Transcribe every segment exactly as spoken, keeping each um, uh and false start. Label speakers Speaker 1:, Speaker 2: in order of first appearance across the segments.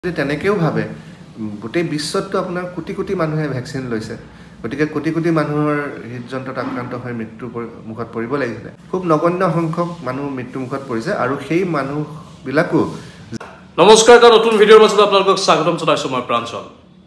Speaker 1: তেনেকেও ভাবে গোটেই বিশ্বতো আপোনাৰ কোটি কোটি মানুহে ভ্যাকচিন লৈছে গতিকে কোটি কোটি মানুহৰ হৃদযন্ত্ৰত আক্ৰান্ত হৈ মৃত্যু মুখত পৰিব লাগিছিল খুব নগণ্য সংখ্যক মানুহ মৃত্যু মুখত পৰিছে আৰু সেই মানুহবিলাকো
Speaker 2: নমস্কাৰ এটা নতুন ভিডিঅ'ৰ মাজত আপোনালোকক স্বাগতম জনাইছো মই প্ৰাঞ্চল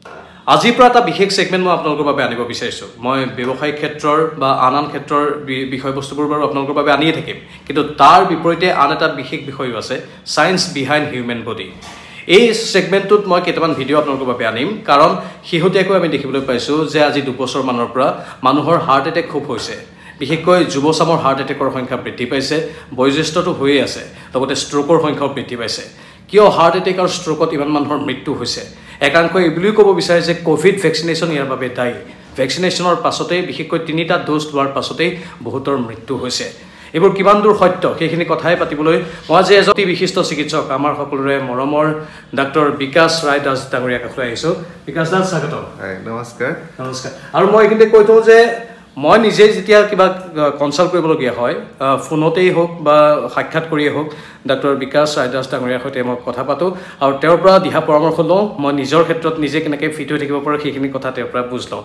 Speaker 2: আজিৰ পৰা এটা বিশেষ সেগমেন্ট মই আপোনালোকৰ বাবে আনিব বিচাৰিছো মই ব্যৱসায়িক ক্ষেত্ৰৰ বা আন আন ক্ষেত্ৰৰ বিষয়বস্তুবোৰ বাৰু আপোনালোকৰ বাবে আনিয়ে থাকিম কিন্তু তাৰ বিপৰীতে আন এটা বিশেষ বিষয় আছে সায়েন্স বিহাইণ্ড হিউম্যান বডি এই সেগমেন্টত মই কেইটামান ভিডিঅ' আপোনালোকৰ বাবে আনিম কাৰণ হিহতিয়াকৈ আমি দেখিবলৈ পাইছো যে আজি দুবছৰ মানৰ পৰা মানুহৰ হাৰ্ট এটেক খুব হৈছে বিশেষকৈ যুৱচামৰ হাৰ্ট এটেকৰ সংখ্যা বৃদ্ধি পাইছে বয়োজ্যেষ্ঠটো হৈ আছে লগতে ষ্ট্ৰোকৰ সংখ্যাও বৃদ্ধি পাইছে কিয় হাৰ্ট এটেক আৰু ষ্ট্ৰোকত ইমান মানুহৰ মৃত্যু হৈছে একাংশই এইবুলি ক'ব বিচাৰে যে কোভিড ভ্যাকচিনেশন ইয়াৰ বাবে দায়ী ভ্যাকচিনেশনৰ পাছতে বিশেষকৈ তিনিটা ড'জ লোৱাৰ পাছতে বহুতৰ মৃত্যু হৈছে এবোৰ কিমান দূৰ সত্য সেইখিনি কথাই পাতিবলৈ মই যে এজন বিশিষ্ট চিকিৎসক আমাৰ সকলোৰে মৰমৰ ডাক্তৰ বিকাশ ৰায় দাস ডাঙৰীয়া কাষলৈ আহিছো বিকাশ দাস স্বাগত
Speaker 1: নমস্কাৰ
Speaker 2: নমস্কাৰ আৰু মই এইখিনিতে কৈ থওঁ যে মই নিজে যেতিয়া কিবা কনসাল্ট কৰিবলগীয়া হয় ফোনতেই হোক বা সাক্ষাৎ কৰিয়ে হোক ডাক্তৰ বিকাশ ৰায় দাস ডাঙৰীয়াৰ সৈতে মই কথা পাতো আৰু তেওঁৰ পৰা দিহা পৰামৰ্শ লওঁ মই নিজৰ ক্ষেত্ৰত নিজে কেনেকৈ ফিট হৈ থাকিব পাৰোঁ সেইখিনি কথা তেওঁৰ পৰা বুজ লওঁ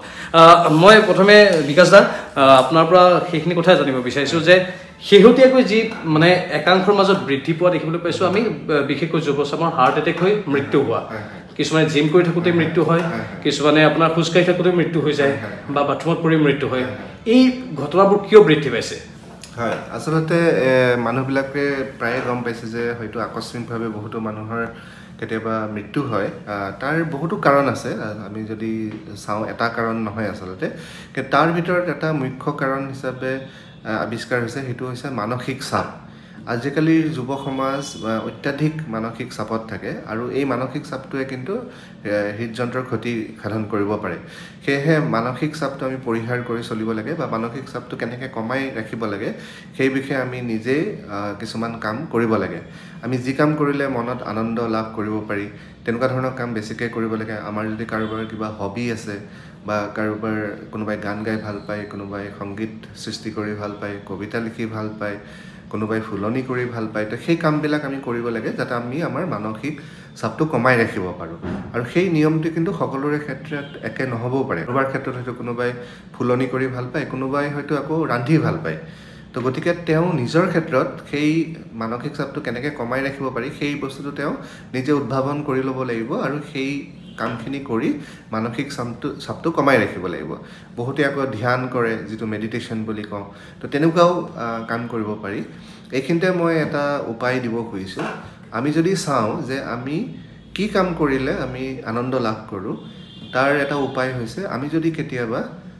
Speaker 2: মই প্ৰথমে বিকাশ দা আপোনাৰ পৰা সেইখিনি কথাই জানিব বিচাৰিছোঁ যে শেহতীয়াকৈ যি মানে একাংশৰ মাজত বৃদ্ধি পোৱা দেখিবলৈ পাইছোঁ আমি বিশেষকৈ যুৱচামৰ হাৰ্ট এটেক হৈ মৃত্যু হোৱা কিছুমানে জিম কৰি থাকোঁতে মৃত্যু হয় কিছুমানে আপোনাৰ খোজকাঢ়ি থাকোঁতে মৃত্যু হৈ যায় বা বাথৰুমত পৰি মৃত্যু হয় এই ঘটনাবোৰ কিয় বৃদ্ধি পাইছে
Speaker 1: হয় আচলতে মানুহবিলাকে প্ৰায়ে গম পাইছে যে হয়তো আকস্মিকভাৱে বহুতো মানুহৰ কেতিয়াবা মৃত্যু হয় তাৰ বহুতো কাৰণ আছে আমি যদি চাওঁ এটা কাৰণ নহয় আচলতে তাৰ ভিতৰত এটা মুখ্য কাৰণ হিচাপে আৱিষ্কাৰ হৈছে সেইটো হৈছে মানসিক চাপ আজিকালি যুৱ সমাজ অত্যাধিক মানসিক চাপত থাকে আৰু এই মানসিক চাপটোৱে কিন্তু হৃদযন্ত্ৰৰ ক্ষতি সাধন কৰিব পাৰে সেয়েহে মানসিক চাপটো আমি পৰিহাৰ কৰি চলিব লাগে বা মানসিক চাপটো কেনেকৈ কমাই ৰাখিব লাগে সেই বিষয়ে আমি নিজেই কিছুমান কাম কৰিব লাগে আমি যি কাম কৰিলে মনত আনন্দ লাভ কৰিব পাৰি তেনেকুৱা ধৰণৰ কাম বেছিকৈ কৰিব লাগে আমাৰ যদি কাৰোবাৰ কিবা হবি আছে বা কাৰোবাৰ কোনোবাই গান গাই ভাল পায় কোনোবাই সংগীত সৃষ্টি কৰি ভাল পায় কবিতা লিখি ভাল পায় কোনোবাই ফুলনি কৰি ভাল পায় তো সেই কামবিলাক আমি কৰিব লাগে যাতে আমি আমাৰ মানসিক চাপটো কমাই ৰাখিব পাৰোঁ আৰু সেই নিয়মটো কিন্তু সকলোৰে ক্ষেত্ৰত একে নহ'বও পাৰে কাৰোবাৰ ক্ষেত্ৰত হয়তো কোনোবাই ফুলনি কৰি ভাল পায় কোনোবাই হয়তো আকৌ ৰান্ধি ভাল পায় তো গতিকে তেওঁ নিজৰ ক্ষেত্ৰত সেই মানসিক চাপটো কেনেকৈ কমাই ৰাখিব পাৰি সেই বস্তুটো তেওঁ নিজে উদ্ভাৱন কৰি ল'ব লাগিব আৰু সেই কামখিনি কৰি মানসিক চাপটো চাপটো কমাই ৰাখিব লাগিব বহুতে আকৌ ধ্যান কৰে যিটো মেডিটেশ্যন বুলি কওঁ তো তেনেকুৱাও কাম কৰিব পাৰি এইখিনিতে মই এটা উপায় দিব খুজিছোঁ আমি যদি চাওঁ যে আমি কি কাম কৰিলে আমি আনন্দ লাভ কৰোঁ তাৰ এটা উপায় হৈছে আমি যদি কেতিয়াবা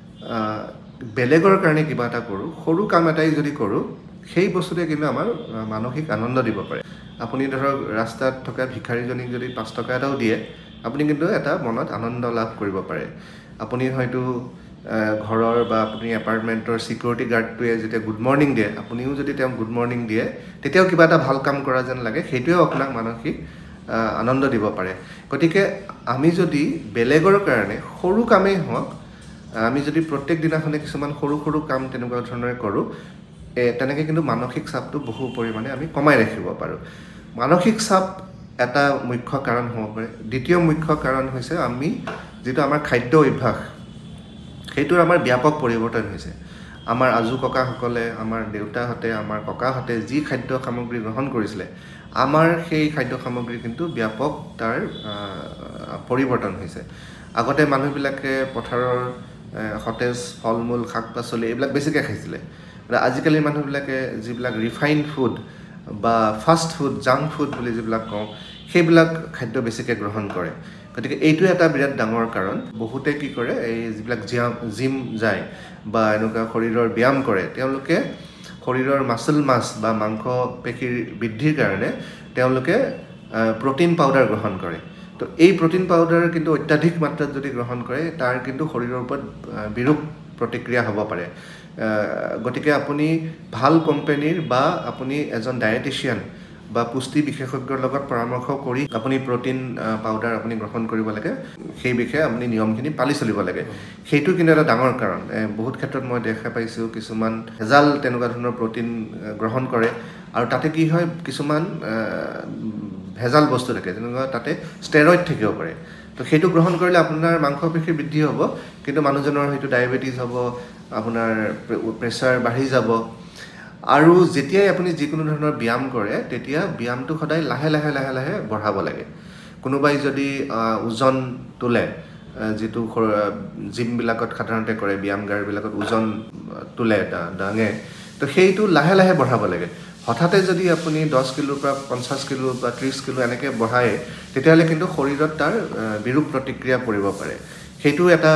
Speaker 1: বেলেগৰ কাৰণে কিবা এটা কৰোঁ সৰু কাম এটাই যদি কৰোঁ সেই বস্তুটোৱে কিন্তু আমাৰ মানসিক আনন্দ দিব পাৰে আপুনি ধৰক ৰাস্তাত থকা ভিখাৰীজনীক যদি পাঁচ টকা এটাও দিয়ে আপুনি কিন্তু এটা মনত আনন্দ লাভ কৰিব পাৰে আপুনি হয়তো ঘৰৰ বা আপুনি এপাৰ্টমেণ্টৰ সিকিউৰিটি গাৰ্ডটোৱে যেতিয়া গুড মৰ্ণিং দিয়ে আপুনিও যদি তেওঁক গুড মৰ্ণিং দিয়ে তেতিয়াও কিবা এটা ভাল কাম কৰা যেন লাগে সেইটোৱেও আপোনাক মানসিক আনন্দ দিব পাৰে গতিকে আমি যদি বেলেগৰ কাৰণে সৰু কামেই হওক আমি যদি প্ৰত্যেক দিনাখনে কিছুমান সৰু সৰু কাম তেনেকুৱা ধৰণৰে কৰোঁ তেনেকৈ কিন্তু মানসিক চাপটো বহু পৰিমাণে আমি কমাই ৰাখিব পাৰোঁ মানসিক চাপ এটা মুখ্য কাৰণ হ'ব পাৰে দ্বিতীয় মুখ্য কাৰণ হৈছে আমি যিটো আমাৰ খাদ্য অভ্যাস সেইটোৰ আমাৰ ব্যাপক পৰিৱৰ্তন হৈছে আমাৰ আজু ককাসকলে আমাৰ দেউতাহঁতে আমাৰ ককাহঁতে যি খাদ্য সামগ্ৰী গ্ৰহণ কৰিছিলে আমাৰ সেই খাদ্য সামগ্ৰী কিন্তু ব্যাপক তাৰ পৰিৱৰ্তন হৈছে আগতে মানুহবিলাকে পথাৰৰ সতেজ ফল মূল শাক পাচলি এইবিলাক বেছিকৈ খাইছিলে আজিকালি মানুহবিলাকে যিবিলাক ৰিফাইণ্ড ফুড বা ফাষ্ট ফুড জাংক ফুড বুলি যিবিলাক কওঁ সেইবিলাক খাদ্য বেছিকৈ গ্ৰহণ কৰে গতিকে এইটো এটা বিৰাট ডাঙৰ কাৰণ বহুতে কি কৰে এই যিবিলাক জিম জিম যায় বা এনেকুৱা শৰীৰৰ ব্যায়াম কৰে তেওঁলোকে শৰীৰৰ মাছল মাছ বা মাংস পেশীৰ বৃদ্ধিৰ কাৰণে তেওঁলোকে প্ৰটিন পাউডাৰ গ্ৰহণ কৰে তো এই প্ৰটিন পাউডাৰ কিন্তু অত্যাধিক মাত্ৰাত যদি গ্ৰহণ কৰে তাৰ কিন্তু শৰীৰৰ ওপৰত বিৰূপ প্ৰতিক্ৰিয়া হ'ব পাৰে গতিকে আপুনি ভাল কোম্পানীৰ বা আপুনি এজন ডায়েটিচিয়ান বা পুষ্টি বিশেষজ্ঞৰ লগত পৰামৰ্শ কৰি আপুনি প্ৰটিন পাউডাৰ আপুনি গ্ৰহণ কৰিব লাগে সেই বিষয়ে আপুনি নিয়মখিনি পালি চলিব লাগে সেইটো কিন্তু এটা ডাঙৰ কাৰণ বহুত ক্ষেত্ৰত মই দেখা পাইছোঁ কিছুমান ভেজাল তেনেকুৱা ধৰণৰ প্ৰটিন গ্ৰহণ কৰে আৰু তাতে কি হয় কিছুমান ভেজাল বস্তু থাকে যেনেকুৱা তাতে ষ্টেৰইড থাকিব পাৰে তো সেইটো গ্ৰহণ কৰিলে আপোনাৰ মাংসপেশী বৃদ্ধি হ'ব কিন্তু মানুহজনৰ হয়তো ডায়েবেটিছ হ'ব আপোনাৰ প্ৰেছাৰ বাঢ়ি যাব আৰু যেতিয়াই আপুনি যিকোনো ধৰণৰ ব্যায়াম কৰে তেতিয়া ব্যায়ামটো সদায় লাহে লাহে লাহে লাহে বঢ়াব লাগে কোনোবাই যদি ওজন তোলে যেটো জিমবিলাকত সাধাৰণতে কৰে ব্যায়ামগাৰবিলাকত ওজন তোলে দাঙে তো সেইটো লাহে লাহে বঢ়াব লাগে হঠাতে যদি আপুনি দহ কিলোৰ পৰা পঞ্চাছ কিলো বা ত্ৰিছ কিলো এনেকৈ বঢ়ায় তেতিয়াহ'লে কিন্তু শৰীৰত তাৰ বিৰূপ প্ৰতিক্ৰিয়া পৰিব পাৰে সেইটো এটা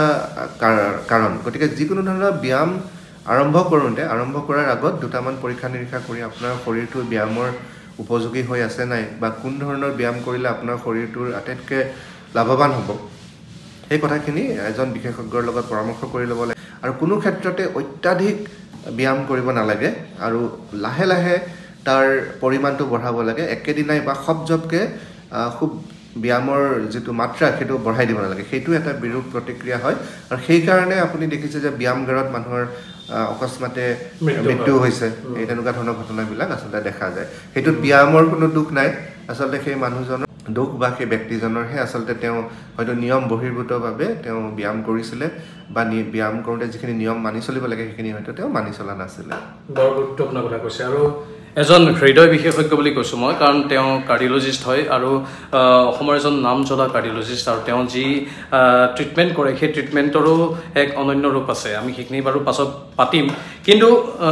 Speaker 1: কাৰণ গতিকে যিকোনো ধৰণৰ ব্যায়াম আৰম্ভ কৰোঁতে আৰম্ভ কৰাৰ আগত দুটামান পৰীক্ষা নিৰীক্ষা কৰি আপোনাৰ শৰীৰটো ব্যায়ামৰ উপযোগী হৈ আছে নাই বা কোন ধৰণৰ ব্যায়াম কৰিলে আপোনাৰ শৰীৰটোৰ আটাইতকৈ লাভৱান হ'ব এই কথাখিনি এজন বিশেষজ্ঞৰ লগত পৰামৰ্শ কৰি ল'ব লাগে আৰু কোনো ক্ষেত্ৰতে অত্যাধিক ব্যায়াম কৰিব নালাগে আৰু লাহে লাহে তাৰ পৰিমাণটো বঢ়াব লাগে একেদিনাই বা খবজবকৈ খুব ব্যায়ামৰ যিটো মাত্ৰা সেইটো বঢ়াই দিব নালাগে সেইটো এটা বিৰূপ প্ৰতিক্ৰিয়া হয় আৰু সেইকাৰণে আপুনি দেখিছে যে ব্যায়ামগাৰত মানুহৰ অকস্মাতে মৃত্যু হৈছে এই তেনেকুৱা ধৰণৰ ঘটনাবিলাক আচলতে দেখা যায় সেইটোত ব্যায়ামৰ কোনো দুখ নাই আচলতে সেই মানুহজনৰ দুখ বা সেই ব্যক্তিজনৰহে আচলতে তেওঁ হয়তো নিয়ম বহিৰ্ভূতভাৱে তেওঁ ব্যায়াম কৰিছিলে বা ব্যায়াম কৰোঁতে যিখিনি নিয়ম মানি চলিব লাগে সেইখিনি হয়তো তেওঁ মানি চলা নাছিলে
Speaker 2: বৰ গুৰুত্বপূৰ্ণ কথা কৈছে আৰু এজন হৃদয় বিশেষজ্ঞ বুলি কৈছোঁ মই কাৰণ তেওঁ কাৰ্ডিঅলজিষ্ট হয় আৰু অসমৰ এজন নাম জ্বলা কাৰ্ডিঅলজিষ্ট আৰু তেওঁ যি ট্ৰিটমেণ্ট কৰে সেই ট্ৰিটমেণ্টৰো এক অনন্য ৰূপ আছে আমি সেইখিনি বাৰু পাছত পাতিম কিন্তু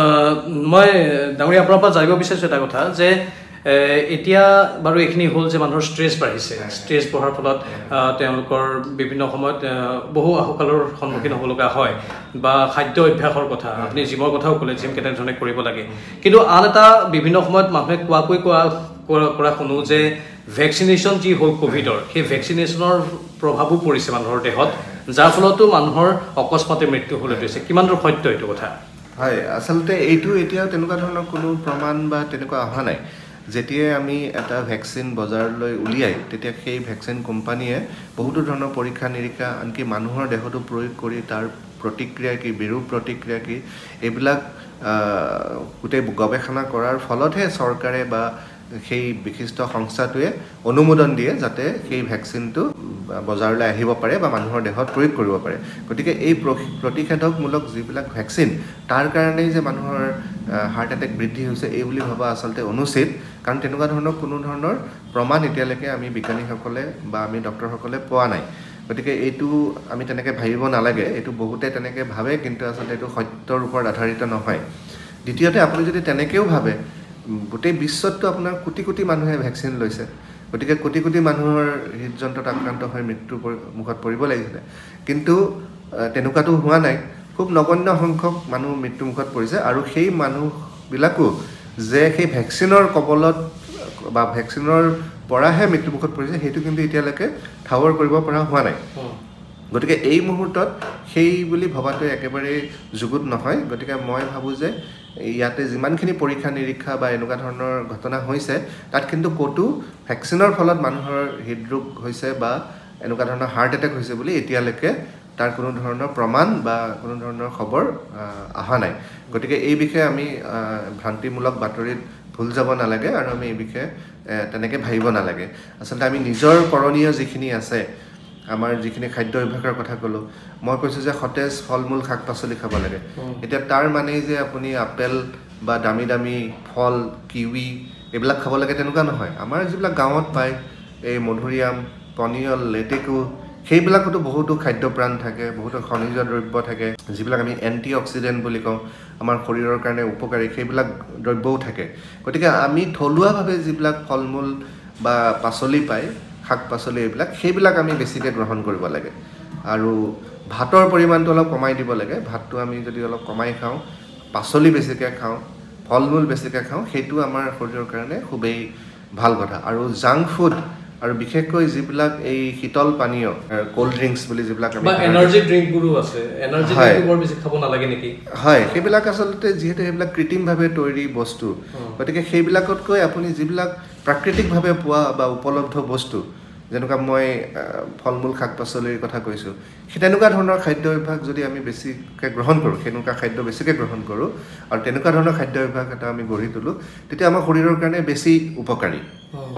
Speaker 2: মই ডাঙৰীয়া আপোনাৰ পৰা জানিব বিচাৰিছোঁ এটা কথা যে এতিয়া বাৰু এইখিনি হ'ল যে মানুহৰ ষ্ট্ৰেছ বাঢ়িছে ষ্ট্ৰেছ বঢ়াৰ ফলত তেওঁলোকৰ বিভিন্ন সময়ত বহু আহুকালৰ সন্মুখীন হ'ব লগা হয় বা খাদ্য অভ্যাসৰ কথা আপুনি জিমৰ কথাও ক'লে জিম কেনেধৰণে কৰিব লাগে কিন্তু আন এটা বিভিন্ন সময়ত মানুহে কোৱাকৈ কোৱা কৰা শুনো যে ভেকচিনেশ্যন যি হ'ল ক'ভিডৰ সেই ভেকচিনেশ্যনৰ প্ৰভাৱো পৰিছে মানুহৰ দেহত যাৰ ফলতো মানুহৰ অকস্মাতে মৃত্যু হ'বলৈ ধৰিছে কিমান দূৰ সত্য এইটো কথা
Speaker 1: হয় আচলতে এইটো এতিয়া তেনেকুৱা ধৰণৰ কোনো প্ৰমাণ বা তেনেকুৱা অহা নাই যেতিয়াই আমি এটা ভেকচিন বজাৰলৈ উলিয়াই তেতিয়া সেই ভেকচিন কোম্পানীয়ে বহুতো ধৰণৰ পৰীক্ষা নিৰীক্ষা আনকি মানুহৰ দেহতো প্ৰয়োগ কৰি তাৰ প্ৰতিক্ৰিয়া কি বিৰূপ প্ৰতিক্ৰিয়া কি এইবিলাক গোটেই গৱেষণা কৰাৰ ফলতহে চৰকাৰে বা সেই বিশিষ্ট সংস্থাটোৱে অনুমোদন দিয়ে যাতে সেই ভেকচিনটো বজাৰলৈ আহিব পাৰে বা মানুহৰ দেহত প্ৰয়োগ কৰিব পাৰে গতিকে এই প্ৰতিষেধকমূলক যিবিলাক ভেকচিন তাৰ কাৰণেই যে মানুহৰ হাৰ্ট এটেক বৃদ্ধি হৈছে এই বুলি ভবা আচলতে অনুচিত কাৰণ তেনেকুৱা ধৰণৰ কোনো ধৰণৰ প্ৰমাণ এতিয়ালৈকে আমি বিজ্ঞানীসকলে বা আমি ডক্টৰসকলে পোৱা নাই গতিকে এইটো আমি তেনেকৈ ভাবিব নালাগে এইটো বহুতে তেনেকৈ ভাবে কিন্তু আচলতে এইটো সত্যৰ ওপৰত আধাৰিত নহয় দ্বিতীয়তে আপুনি যদি তেনেকৈও ভাবে গোটেই বিশ্বততো আপোনাৰ কোটি কোটি মানুহে ভেকচিন লৈছে গতিকে কোটি কোটি মানুহৰ হৃদযন্ত্ৰত আক্ৰান্ত হৈ মৃত্যুৰ মুখত পৰিব লাগিছিলে কিন্তু তেনেকুৱাটো হোৱা নাই খুব নগণ্য সংখ্যক মানুহ মৃত্যুমুখত পৰিছে আৰু সেই মানুহবিলাকো যে সেই ভেকচিনৰ কবলত বা ভেকচিনৰ পৰাহে মৃত্যুমুখত পৰিছে সেইটো কিন্তু এতিয়ালৈকে ঠাৱৰ কৰিব পৰা হোৱা নাই গতিকে এই মুহূৰ্তত সেই বুলি ভবাটো একেবাৰে যুগুত নহয় গতিকে মই ভাবোঁ যে ইয়াতে যিমানখিনি পৰীক্ষা নিৰীক্ষা বা এনেকুৱা ধৰণৰ ঘটনা হৈছে তাত কিন্তু ক'তো ভেকচিনৰ ফলত মানুহৰ হৃদৰোগ হৈছে বা এনেকুৱা ধৰণৰ হাৰ্ট এটেক হৈছে বুলি এতিয়ালৈকে তাৰ কোনো ধৰণৰ প্ৰমাণ বা কোনো ধৰণৰ খবৰ অহা নাই গতিকে এই বিষয়ে আমি ভ্ৰান্তিমূলক বাতৰিত ভুল যাব নালাগে আৰু আমি এই বিষয়ে তেনেকৈ ভাবিব নালাগে আচলতে আমি নিজৰ কৰণীয় যিখিনি আছে আমাৰ যিখিনি খাদ্য অভ্যাসৰ কথা ক'লোঁ মই কৈছোঁ যে সতেজ ফল মূল শাক পাচলি খাব লাগে এতিয়া তাৰ মানেই যে আপুনি আপেল বা দামী দামী ফল কিৱি এইবিলাক খাব লাগে তেনেকুৱা নহয় আমাৰ যিবিলাক গাঁৱত পায় এই মধুৰিআম পনিয়ল লেটেকু সেইবিলাকতো বহুতো খাদ্যপ্ৰাণ থাকে বহুতো খনিজ দ্ৰব্য থাকে যিবিলাক আমি এণ্টি অক্সিডেণ্ট বুলি কওঁ আমাৰ শৰীৰৰ কাৰণে উপকাৰী সেইবিলাক দ্ৰব্যও থাকে গতিকে আমি থলুৱাভাৱে যিবিলাক ফল মূল বা পাচলি পায় শাক পাচলি এইবিলাক সেইবিলাক আমি বেছিকৈ গ্ৰহণ কৰিব লাগে আৰু ভাতৰ পৰিমাণটো অলপ কমাই দিব লাগে ভাতটো আমি যদি অলপ কমাই খাওঁ পাচলি বেছিকৈ খাওঁ ফল মূল বেছিকৈ খাওঁ সেইটো আমাৰ শৰীৰৰ কাৰণে খুবেই ভাল কথা আৰু জাংক ফুড আৰু বিশেষকৈ যিবিলাক এই শীতল পানীয় কোল্ড ড্ৰিংকছ বুলি যিবিলাক
Speaker 2: আমি এনাৰ্জি ড্ৰিংকবোৰো আছে এনাৰ্জি ড্ৰিংকবোৰ বেছি খাব নালাগে নেকি
Speaker 1: হয় সেইবিলাক আচলতে যিহেতু সেইবিলাক কৃত্ৰিমভাৱে তৈৰী বস্তু গতিকে সেইবিলাকতকৈ আপুনি যিবিলাক প্ৰাকৃতিকভাৱে পোৱা বা উপলব্ধ বস্তু যেনেকুৱা মই ফল মূল শাক পাচলিৰ কথা কৈছোঁ সেই তেনেকুৱা ধৰণৰ খাদ্য অভ্যাস যদি আমি বেছিকৈ গ্ৰহণ কৰোঁ সেনেকুৱা খাদ্য বেছিকৈ গ্ৰহণ কৰোঁ আৰু তেনেকুৱা ধৰণৰ খাদ্য অভ্যাস এটা আমি গঢ়ি তোলোঁ তেতিয়া আমাৰ শৰীৰৰ কাৰণে বেছি উপকাৰী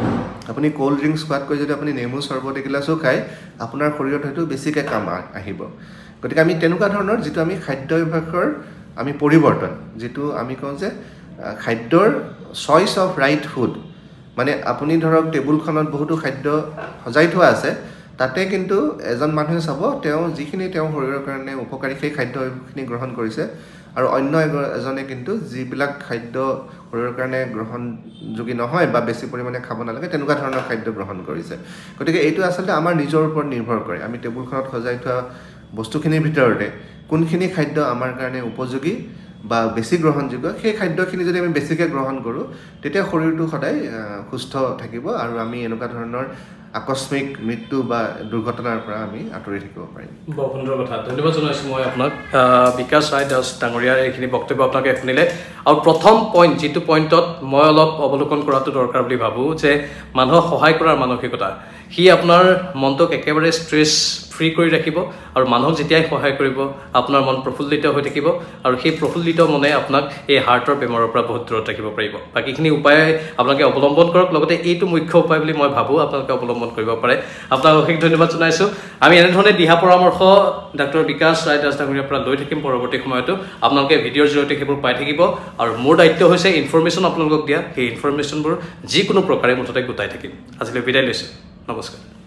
Speaker 1: আপুনি কোল্ড ড্ৰিংকছ খোৱাতকৈ যদি আপুনি নেমু চৰ্বত এগিলাচো খায় আপোনাৰ শৰীৰত হয়তো বেছিকৈ কাম আহিব গতিকে আমি তেনেকুৱা ধৰণৰ যিটো আমি খাদ্য অভ্যাসৰ আমি পৰিৱৰ্তন যিটো আমি কওঁ যে খাদ্যৰ চইচ অফ ৰাইট ফুড মানে আপুনি ধৰক টেবুলখনত বহুতো খাদ্য সজাই থোৱা আছে তাতে কিন্তু এজন মানুহে চাব তেওঁ যিখিনি তেওঁ শৰীৰৰ কাৰণে উপকাৰী সেই খাদ্যখিনি গ্ৰহণ কৰিছে আৰু অন্য এজনে কিন্তু যিবিলাক খাদ্য শৰীৰৰ কাৰণে গ্ৰহণযোগ্য নহয় বা বেছি পৰিমাণে খাব নালাগে তেনেকুৱা ধৰণৰ খাদ্য গ্ৰহণ কৰিছে গতিকে এইটো আচলতে আমাৰ নিজৰ ওপৰত নিৰ্ভৰ কৰে আমি টেবুলখনত সজাই থোৱা বস্তুখিনিৰ ভিতৰতে কোনখিনি খাদ্য আমাৰ কাৰণে উপযোগী বা বেছি গ্ৰহণযোগ্য সেই খাদ্যখিনি যদি আমি বেছিকৈ গ্ৰহণ কৰোঁ তেতিয়া শৰীৰটো সদায় সুস্থ থাকিব আৰু আমি এনেকুৱা ধৰণৰ আকস্মিক মৃত্যু বা দুৰ্ঘটনাৰ পৰা আমি আঁতৰি থাকিব পাৰিম
Speaker 2: বৰ সুন্দৰ কথা ধন্যবাদ জনাইছোঁ মই আপোনাক বিকাশ ৰায় দাস ডাঙৰীয়াৰ এইখিনি বক্তব্য আপোনালোকে শুনিলে আৰু প্ৰথম পইণ্ট যিটো পইণ্টত মই অলপ অৱলোকন কৰাটো দৰকাৰ বুলি ভাবোঁ যে মানুহক সহায় কৰাৰ মানসিকতা সি আপোনাৰ মনটোক একেবাৰে ষ্ট্ৰেছ ফ্ৰী কৰি ৰাখিব আৰু মানুহক যেতিয়াই সহায় কৰিব আপোনাৰ মন প্ৰফুল্লিত হৈ থাকিব আৰু সেই প্ৰফুল্লিত মনে আপোনাক এই হাৰ্টৰ বেমাৰৰ পৰা বহুত দূৰত ৰাখিব পাৰিব বাকীখিনি উপায় আপোনালোকে অৱলম্বন কৰক লগতে এইটো মুখ্য উপায় বুলি মই ভাবোঁ আপোনালোকে অৱলম্বন কৰিব পাৰে আপোনাক অশেষ ধন্যবাদ জনাইছোঁ আমি এনেধৰণে দিহা পৰামৰ্শ ডাক্তৰ বিকাশ ৰায় দাস ডাঙৰীয়াৰ পৰা লৈ থাকিম পৰৱৰ্তী সময়তো আপোনালোকে ভিডিঅ'ৰ জৰিয়তে সেইবোৰ পাই থাকিব আৰু মোৰ দায়িত্ব হৈছে ইনফৰমেশ্যন আপোনালোকক দিয়া সেই ইনফৰমেশ্যনবোৰ যিকোনো প্ৰকাৰে মুঠতে গোটাই থাকিম আজিলৈ বিদায় লৈছোঁ নমস্কাৰ